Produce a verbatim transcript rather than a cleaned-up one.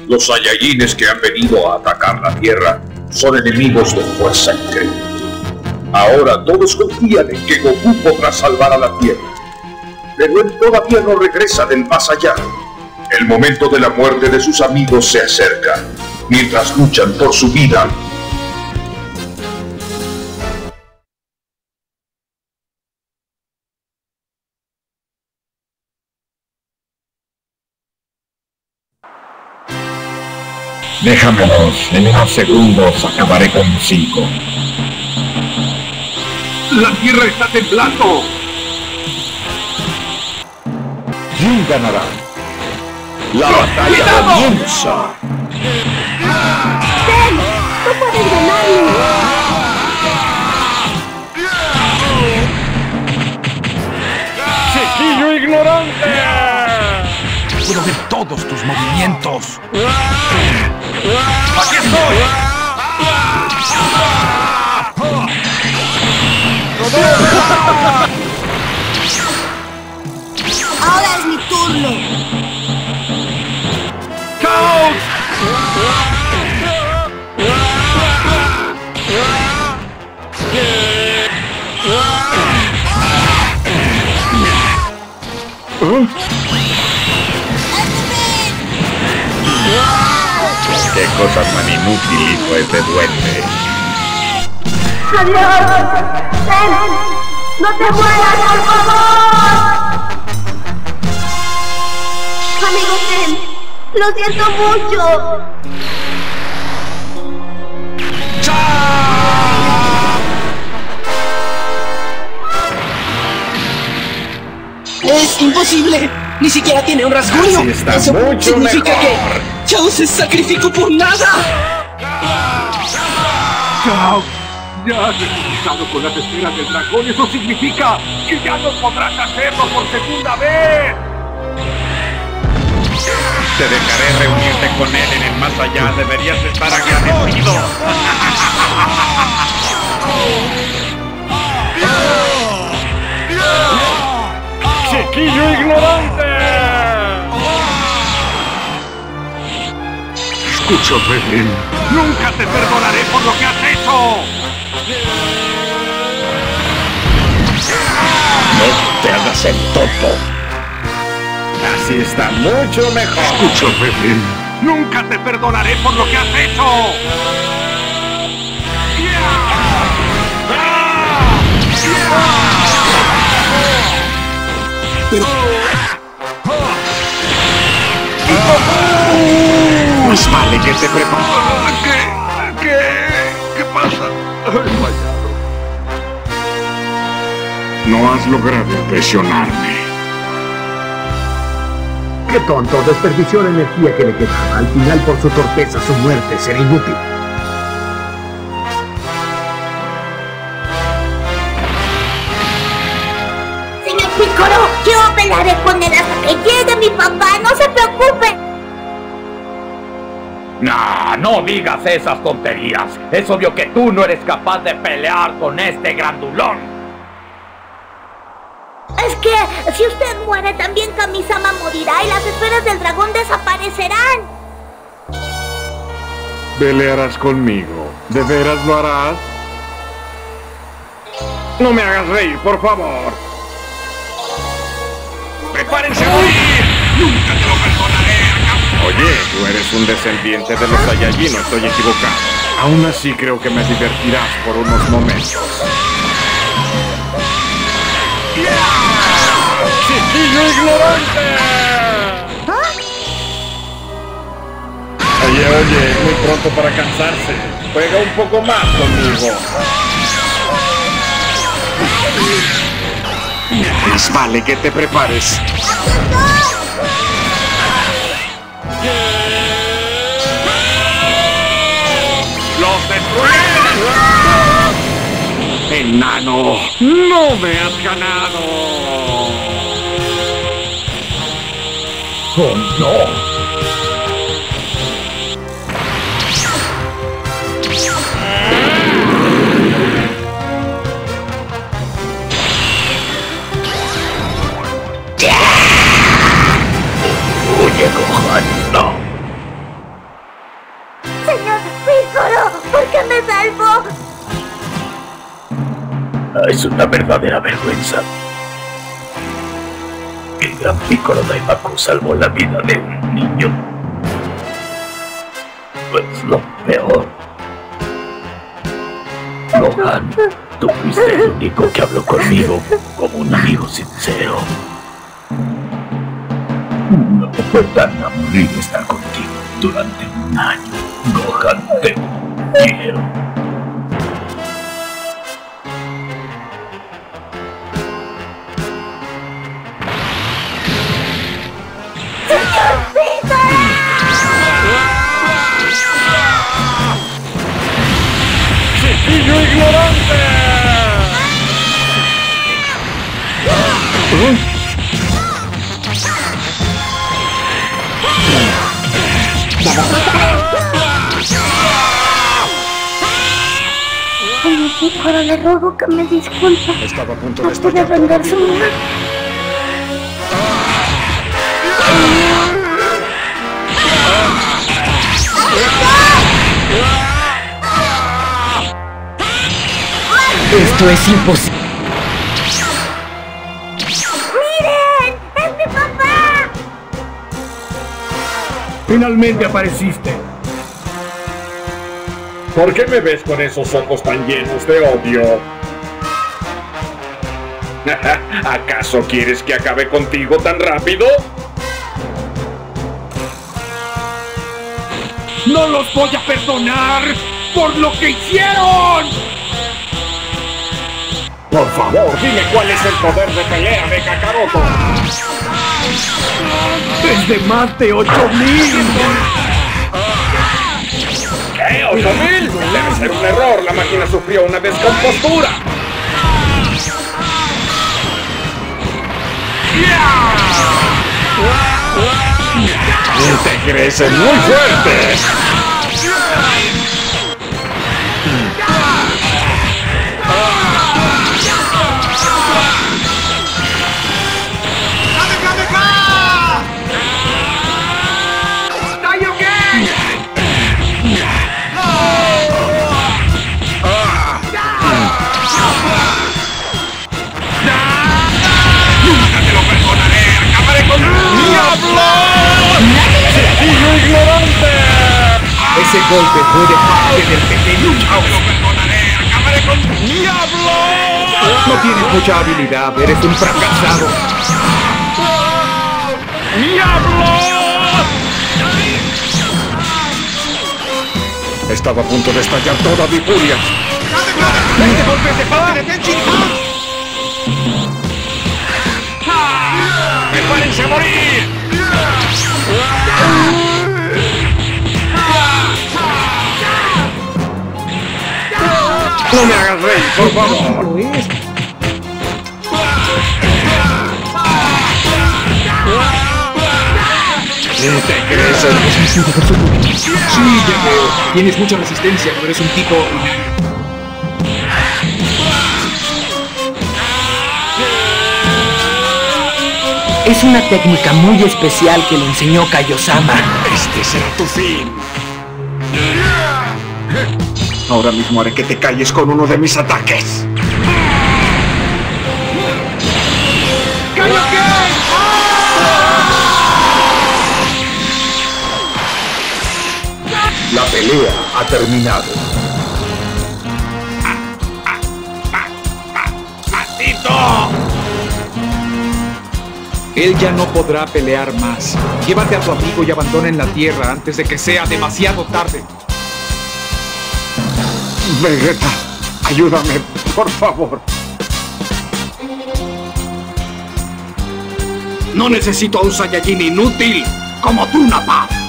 Los Saiyajines que han venido a atacar la Tierra son enemigos de fuerza increíble. Ahora todos confían en que Goku podrá salvar a la Tierra. Pero él todavía no regresa del más allá. El momento de la muerte de sus amigos se acerca, mientras luchan por su vida. Déjamelos, en unos segundos acabaré con Zico. ¡La Tierra está temblando! ¿Quién ganará? ¡La batalla comienza! ¡Ten! ¡Tú puedes ganarlo! ¡Chiquillo ignorante! Puedo ver todos tus movimientos. ¡Aquí estoy! Ahora es mi turno. ¡Caos! ¡Qué cosa tan inútil, hijo ese duende! ¡Adiós! ¡Ten! ¡No te mueras, por favor! Amigo Ten, lo siento mucho. ¡Es imposible! ¡Ni siquiera tiene un rasguño! Así está Eso mucho significa mejor. que Chao se sacrificó por nada. ¡Chao! Ya has resucitado con las esferas del dragón. Eso significa que ya no podrás hacerlo por segunda vez. Te dejaré reunirte con él en el más allá. Deberías estar agradecido. ¡Chiquillo ignorante! Escucha, Rebel. ¡Nunca te perdonaré por lo que has hecho! No te hagas el tonto. Así está mucho mejor. Escucha, Rebel. ¡Nunca te perdonaré por lo que has hecho! Pero... Más vale que te prepares. ¿Qué? ¿Qué? ¿Qué pasa? He fallado. No has logrado impresionarme. ¡Qué tonto! Desperdició la energía que le quedaba. Al final, por su torpeza, su muerte será inútil. Señor Piccolo, yo pelearé con él hasta que llegue mi papá. No se preocupe. Nah, no digas esas tonterías. Es obvio que tú no eres capaz de pelear con este grandulón. Es que si usted muere, también Kami-sama morirá y las esferas del dragón desaparecerán. Pelearás conmigo. ¿De veras lo harás? No me hagas reír, por favor. ¡Prepárense a morir! ¡Nunca te lo perdonaré! Oye, tú eres un descendiente de los Saiyajin, no estoy equivocado. Aún así creo que me divertirás por unos momentos. ¡Chiquillo ignorante! Oye, oye, es muy pronto para cansarse. Juega un poco más conmigo. Más vale que te prepares. ¡Los destruiré! ¡Enano! ¡No me has ganado! ¡Oh, no! Oye, Gohan, no. Piccolo, ¿por qué me salvó? Es una verdadera vergüenza. El gran Piccolo Daibaku salvó la vida de un niño. Pues lo peor. Gohan, tú fuiste el único que habló conmigo como un amigo sincero. No fue tan aburrido estar contigo durante un año. Gohan, te quiero. ¡Chiquillo ignorante! Oye, Piccolo, le ruego que me disculpe. Estaba a punto No de pude estallar. vengar su vida. Esto es imposible. ¡Miren! ¡Es mi papá! Finalmente apareciste. ¿Por qué me ves con esos ojos tan llenos de odio? ¿Acaso quieres que acabe contigo tan rápido? ¡No los voy a perdonar por lo que hicieron! Por favor, dime cuál es el poder de pelea de Kakaroto. Desde más de ocho mil. ¿Qué? ¿ocho mil? Debe ser un error. La máquina sufrió una descompostura. Te crecen muy fuerte. Ese golpe fue de parte del pequeño Chaos. ¡Acabaré con Diablo! No tienes mucha habilidad, eres un fracasado. ¡Diablo! Estaba a punto de estallar toda mi furia. ¡Este golpe es de parte de Tenshinhan! ¡Prepárense a morir! No me hagas reír, por favor. Lo es. ¿Te crees el... Sí, ya veo. Tienes mucha resistencia, pero eres un tipo... Es una técnica muy especial que le enseñó Kaiosama. Este será tu fin. Ahora mismo haré que te calles con uno de mis ataques. La pelea ha terminado. ¡Maldito! Él ya no podrá pelear más. Llévate a tu amigo y abandonen la Tierra antes de que sea demasiado tarde. Vegeta, ayúdame, por favor. No necesito a un Saiyajin inútil como tú, Nappa.